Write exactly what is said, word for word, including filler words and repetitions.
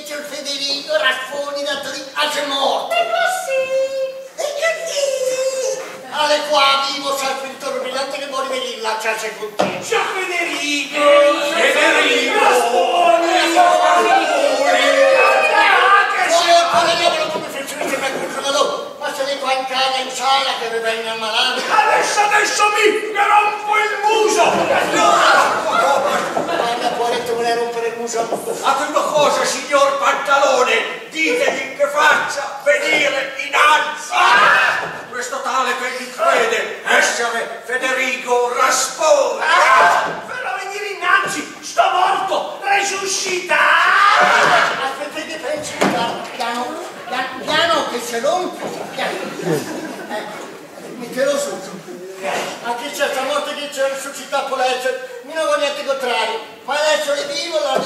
c'è il Federico Rasponi da lì a c'è morto. E così? E così? Alle qua vivo salvo il torbilante che vuole venire là, c'è c'è con te. C'è Federico! Federico! Rasponi! Ma se ne qua in casa in sala che mi venga a malare. Adesso, adesso mi rompo il muso! Guarda, poveretto, vuole rompere il muso. A quella cosa, signor Pantalone, ditegli che faccia venire innanzi. Ah! Questo tale che gli crede essere Federico Rasponi. Ah! Farò venire innanzi, sto morto, resuscita! Aspetta che pensi, piano, piano, piano, piano che se rompe, piano. Ecco, mettelo su. A chi c'è sta morte che c'è resuscitato legge, mi non voglio niente contrario, ma adesso è vivo, la